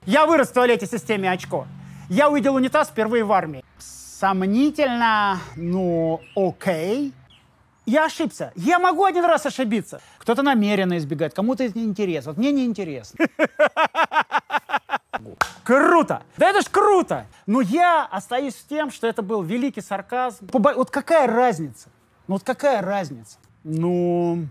Я вырос в туалете в системе очко. Я увидел унитаз впервые в армии. Сомнительно, ну, окей. Я ошибся. Я могу один раз ошибиться. Кто-то намеренно избегает, кому-то это неинтересно. Вот мне неинтересно. Круто! Да это ж круто! Но я остаюсь с тем, что это был великий сарказм. Вот какая разница? Ну вот какая разница? Ну,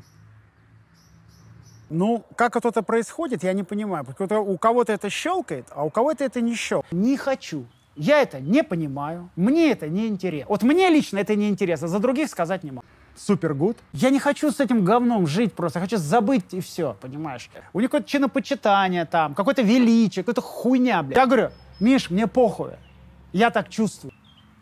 как вот это происходит, я не понимаю. У кого-то это щелкает, а у кого-то это не щелкает. Не хочу. Я это не понимаю. Мне это не интересно. Вот мне лично это не интересно. За других сказать не могу. Супер гуд. Я не хочу с этим говном жить просто. Я хочу забыть и все, понимаешь? У них какое-то чинопочитание там, какое-то величие, какая-то хуйня, блядь. Я говорю, Миш, мне похуй. Я так чувствую.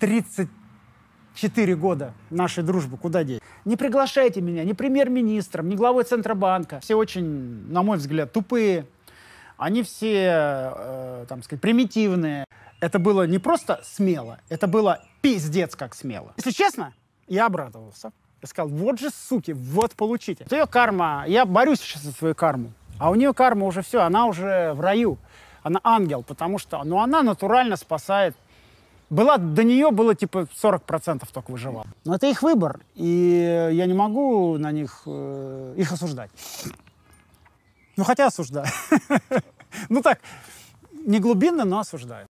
34 года нашей дружбы куда деть? Не приглашайте меня ни премьер-министром, ни главой Центробанка. Все очень, на мой взгляд, тупые. Они все, там сказать, примитивные. Это было не просто смело, это было пиздец как смело. Если честно, я обрадовался. Я сказал, вот же, суки, вот получите. Это ее карма. Я борюсь сейчас за свою карму. А у нее карма уже все, она уже в раю. Она ангел, потому что, ну, она натурально спасает. До нее было типа 40% только выживало. Но это их выбор, и я не могу на них их осуждать. Ну, хотя осуждаю. Ну так, не глубинно, но осуждаю.